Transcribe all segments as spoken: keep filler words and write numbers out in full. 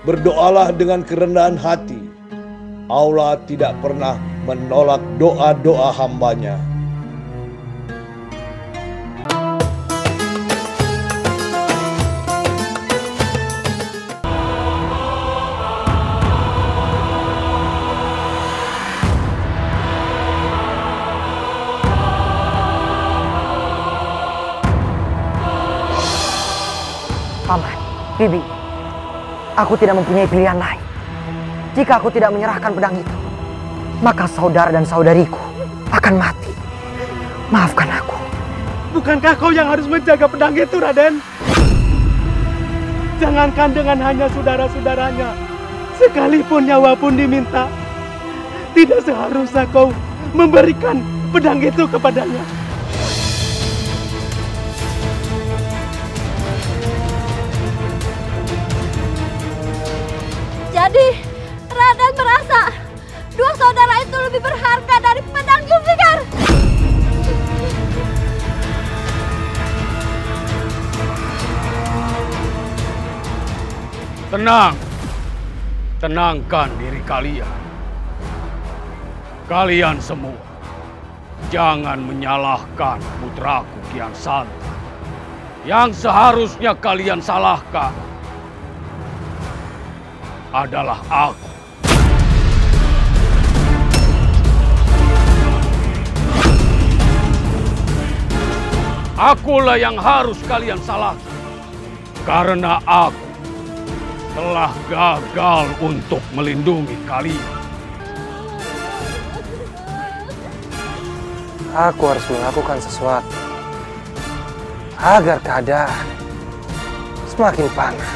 berdoalah dengan kerendahan hati. Allah tidak pernah menolak doa-doa hambanya. Paman, Bibi, aku tidak mempunyai pilihan lain. Jika aku tidak menyerahkan pedang itu, maka saudara dan saudariku akan mati. Maafkan aku. Bukankah kau yang harus menjaga pedang itu, Raden? Jangankan dengan hanya saudara-saudaranya, sekalipun nyawa pun diminta, tidak seharusnya kau memberikan pedang itu kepadanya. Jadi, Raden merasa dua saudara itu lebih berharga dari pedang Zulfikar. Tenang, tenangkan diri kalian. Kalian semua, jangan menyalahkan putraku Kian Santang. Yang seharusnya kalian salahkan adalah aku. Akulah yang harus kalian salahkan. Karena aku telah gagal untuk melindungi kalian. Aku harus melakukan sesuatu agar keadaan semakin panas.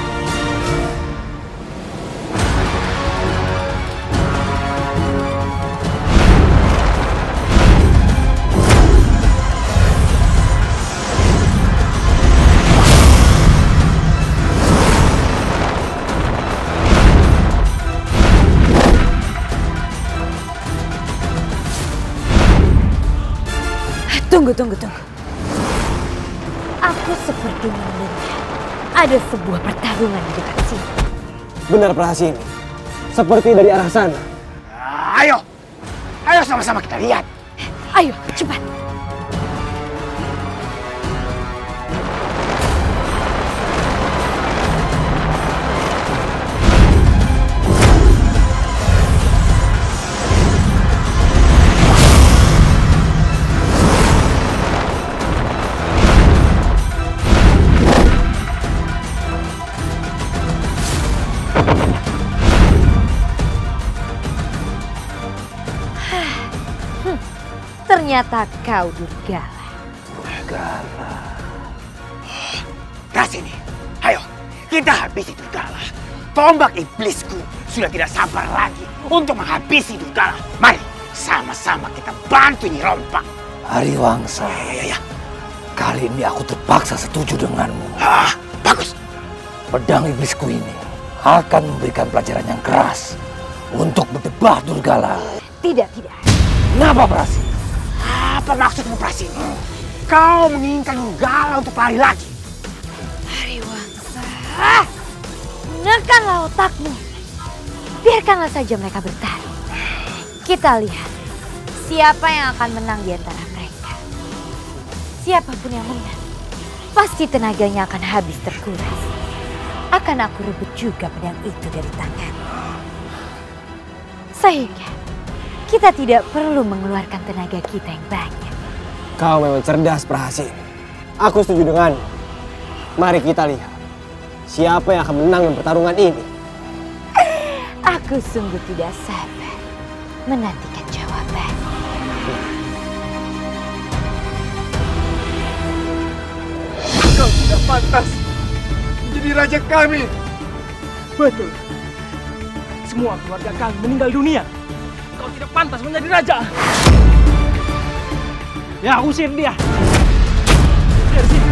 Tunggu, tunggu, tunggu. Aku seperti melihat ada sebuah pertarungan di dekat sini. Benar, Prahasini. Seperti dari arah sana. Ayo, ayo sama-sama kita lihat. Ayo, cepat. Ternyata kau Durgala. Durgala. Kasini, ayo kita habisi Durgala. Tombak iblisku sudah tidak sabar lagi untuk menghabisi Durgala. Mari sama-sama kita bantu Nyi Rompang. Hariwangsa. Ya, ya, ya. Kali ini aku terpaksa setuju denganmu. Ah, bagus. Pedang iblisku ini akan memberikan pelajaran yang keras untuk berdebah Durgala. Tidak, tidak. Kenapa, Prahasini? Apa maksudmu, Prahasini? Kau menginginkan Durgala untuk lari lagi? Hariwangsa, gunakanlah otakmu. Biarkanlah saja mereka bertarung. Kita lihat siapa yang akan menang di antara mereka. Siapapun yang menang, pasti tenaganya akan habis terkuras. Akan aku rebut juga pedang itu dari tangan. Sehingga kita tidak perlu mengeluarkan tenaga kita yang banyak. Kau memang cerdas, Prahasini. Aku setuju denganmu. Mari kita lihat siapa yang akan menang dalam pertarungan ini. Aku sungguh tidak sabar menantikan jawaban. Kau tidak pantas menjadi raja kami. Betul. Semua keluarga kami meninggal dunia. Kau tidak pantas menjadi raja. Ya, usir dia. Usir sini.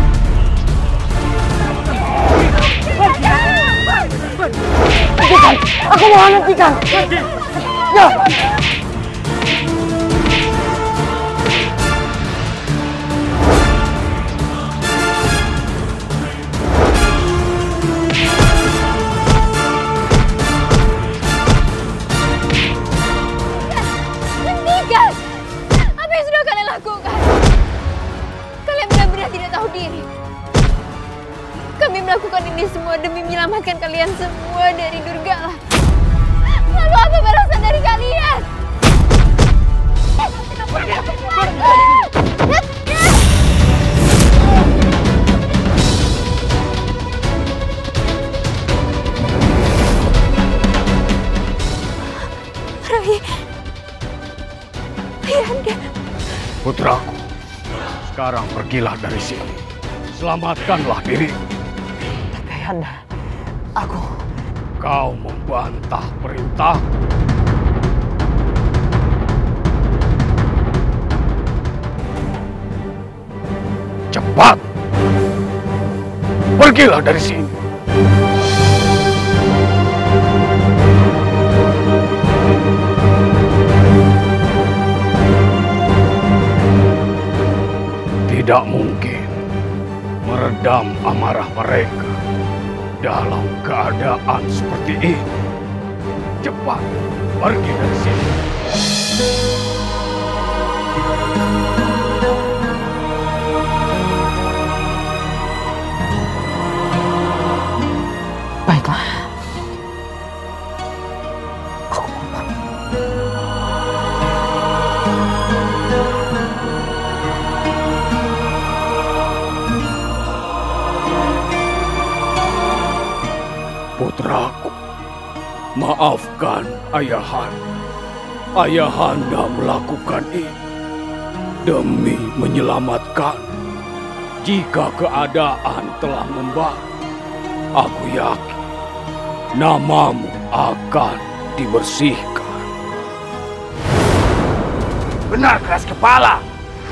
Hentikan! Aku mohon hentikan! Ya! menyelamatkan kalian semua dari Durgala. Lalu apa balasan dari kalian? Rai, Ayahanda. Putraku, sekarang pergilah dari sini. Selamatkanlah diri. Tapi Ayahanda, aku... Kau membantah perintah. Cepat! Pergilah dari sini. Tidak mungkin meredam amarah mereka dalam keadaan seperti ini. Cepat pergi dari sini. Baiklah. Aku mohon. Putraku, maafkan Ayahanda. Ayahanda melakukan ini demi menyelamatkan. Jika keadaan telah membaik, aku yakin namamu akan dibersihkan. Benar keras kepala.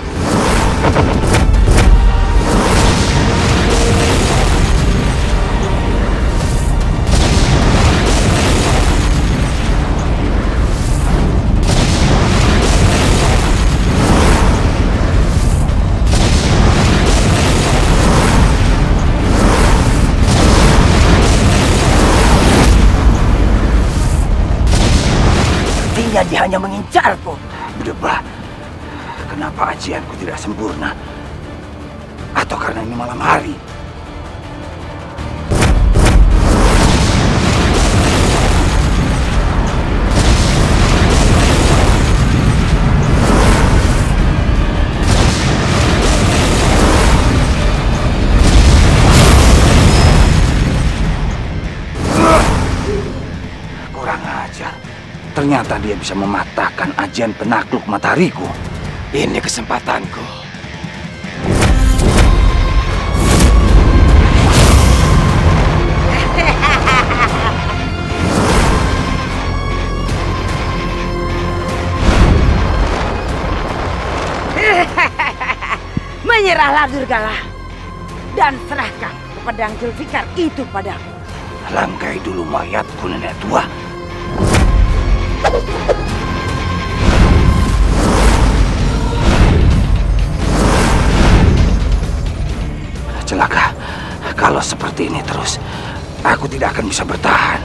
Dia hanya mengincarku. Berdebah, kenapa ajianku tidak sempurna? Atau karena ini malam hari? Kurang ajar. Ternyata dia bisa mematahkan ajian penakluk matahariku. Ini kesempatanku. Menyerahlah Durgala dan serahkan pedang Zulfikar itu padaku. Langkai dulu mayatku, nenek tua. Celaka, kalau seperti ini terus, aku tidak akan bisa bertahan.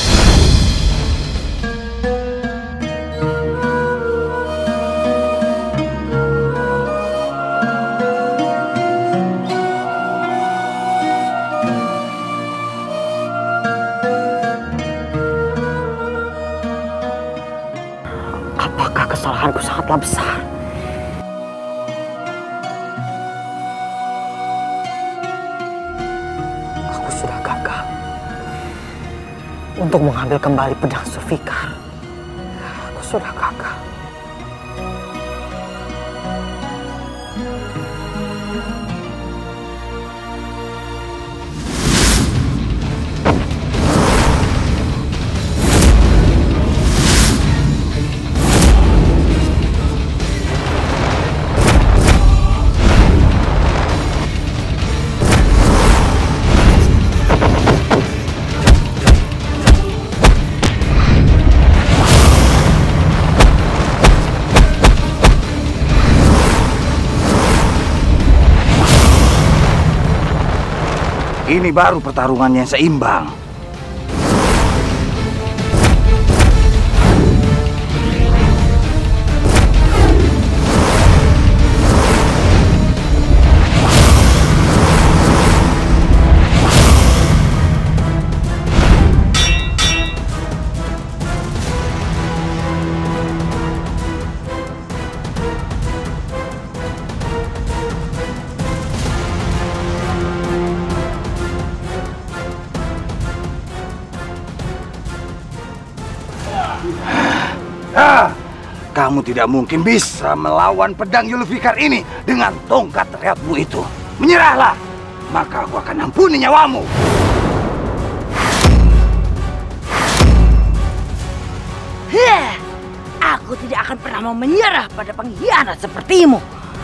Apakah kesalahanku sangatlah besar? Aku sudah gagal untuk mengambil kembali pedang Zulfikar. Aku sudah gagal. Ini baru pertarungan yang seimbang. Ah, kamu tidak mungkin bisa melawan pedang Zulfikar ini dengan tongkat reotmu itu. Menyerahlah, maka aku akan ampuni nyawamu. Heh, aku tidak akan pernah mau menyerah pada pengkhianat sepertimu.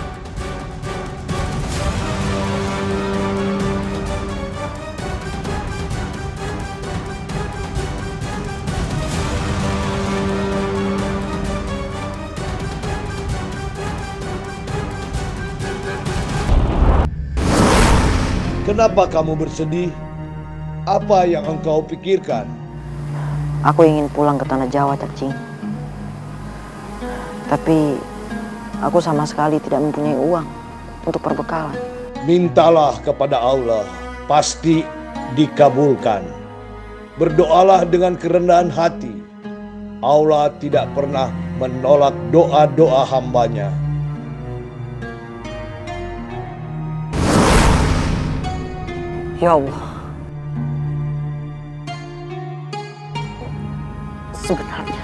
Kenapa kamu bersedih? Apa yang engkau pikirkan? Aku ingin pulang ke tanah Jawa, Cacing. Tapi aku sama sekali tidak mempunyai uang untuk perbekalan. Mintalah kepada Allah, pasti dikabulkan. Berdoalah dengan kerendahan hati. Allah tidak pernah menolak doa-doa hambanya. Ya Allah, sebenarnya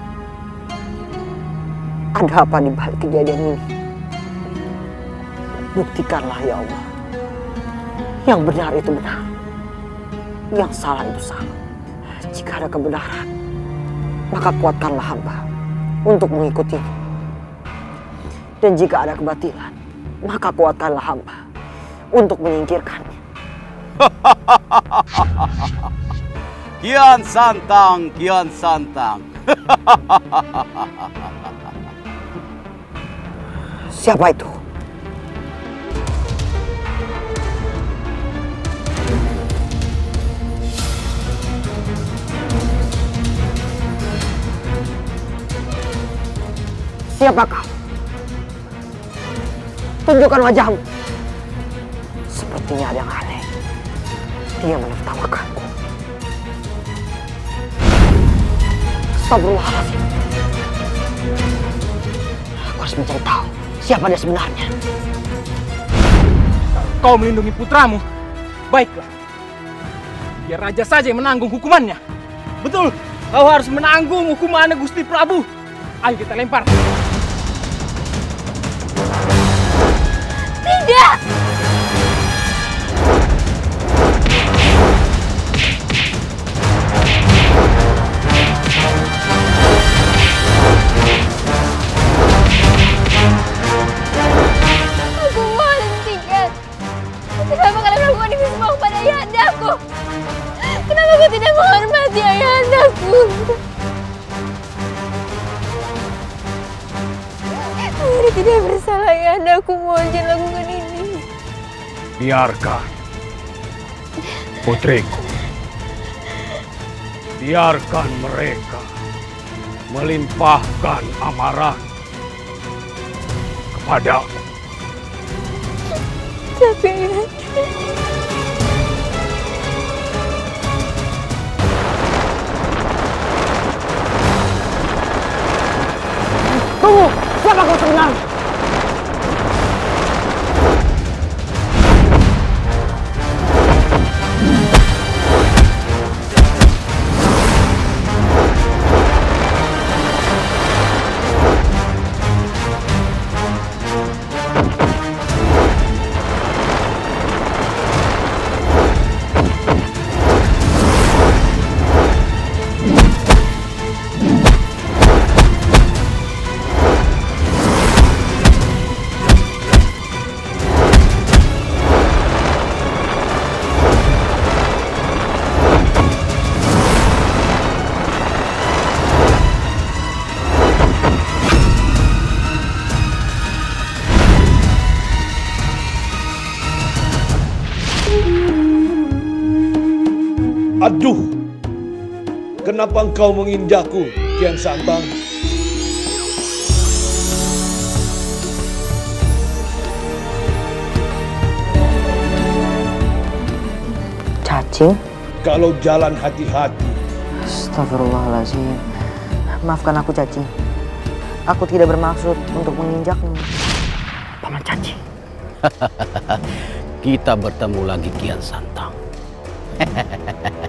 ada apa di balik kejadian ini? Buktikanlah ya Allah. Yang benar itu benar, yang salah itu salah. Jika ada kebenaran, maka kuatkanlah hamba untuk mengikutinya. Dan jika ada kebatilan, maka kuatkanlah hamba untuk menyingkirkannya. Kian Santang, Kian Santang. Siapa itu? Siapa kau? Tunjukkan wajahmu. Sepertinya ada yang aneh. Dia menertawakanku. Astagfirullahaladzim. Aku harus mencari tahu siapa dia sebenarnya. Kau melindungi putramu. Baiklah. Biar raja saja yang menanggung hukumannya. Betul. Kau harus menanggung hukumannya, Gusti Prabu. Ayo kita lempar. Tidak! Kenapa kau tidak menghormati ayahandaku? Aku tidak bersalah, ayahandaku. Mohon jangan lakukan ini. Biarkan, putriku. Biarkan mereka melimpahkan amarah kepadaku. Tapi ayahanda... Tunggu! Siapa kau sebenarnya? Aduh, kenapa engkau menginjakku, Kian Santang? Cacing? Kalau jalan hati-hati. Astagfirullahaladzim. Maafkan aku, Cacing. Aku tidak bermaksud untuk menginjakmu. Paman Cacing. Kita bertemu lagi, Kian Santang.